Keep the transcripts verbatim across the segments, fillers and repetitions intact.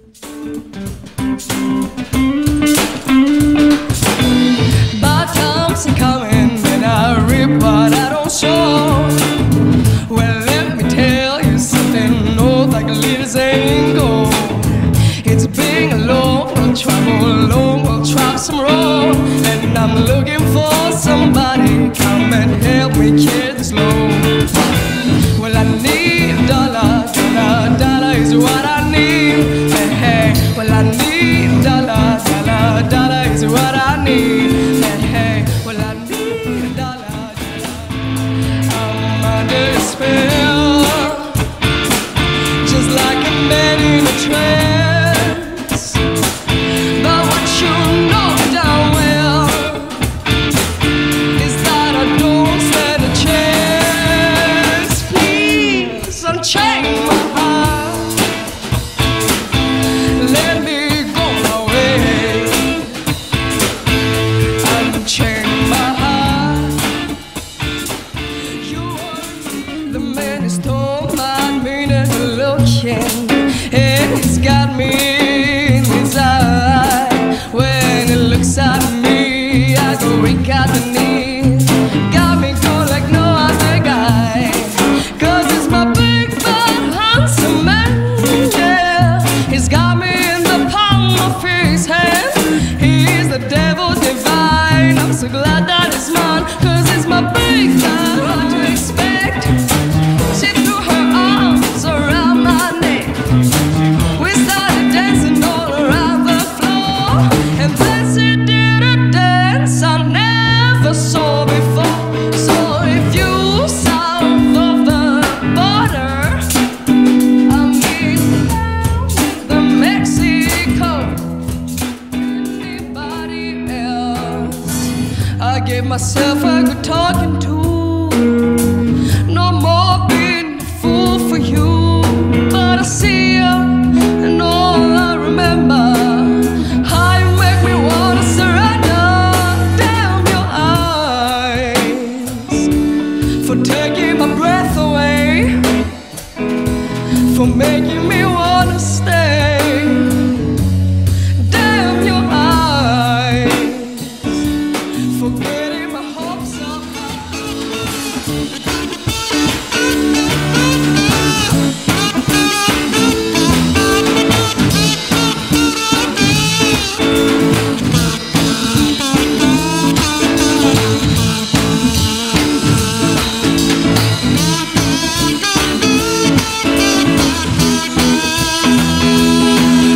Bad times are coming and I reap what I don't sow. Well, let me tell you something, no, like leaders ain't go. It's been a long road, travel long, we'll travel some road. And I'm looking for somebody, come and help me carry this load. Well, I need a dollar, dollar, dollar is what I need. Hey, hey, well, I need a dollar, dollar, dollar is what I need. Hey, hey, well, I need a dollar, dollar. I'm under a spell, just like a man in a trance. But what you know damn well is that I don't stand a chance. Please unchain my heart, let me go my way. Unchain my heart. You are the man who stole my meaning of looking, and he's got me in his eye. When he looks at me, I go weak at the knees. Got me going like no other guy, 'cause he's my big bad handsome man, yeah. He's got me in the palm of his hand. He's the devil divine. I'm so glad that he's mine, 'cause he's my big bad. What to expect? She threw her arms around my neck. We started dancing all around the floor, and then she did a dance I never saw before. So if you south of the border, I mean the Mexico, anybody else, I give myself a good talking to. No more being a fool for you, but I see you, and all I remember, how you make me wanna surrender. Damn your eyes, for taking my breath away, for making me wanna stay. Damn your eyes, for getting my hopes up high.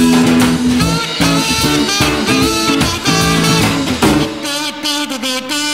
Beep, beep, beep.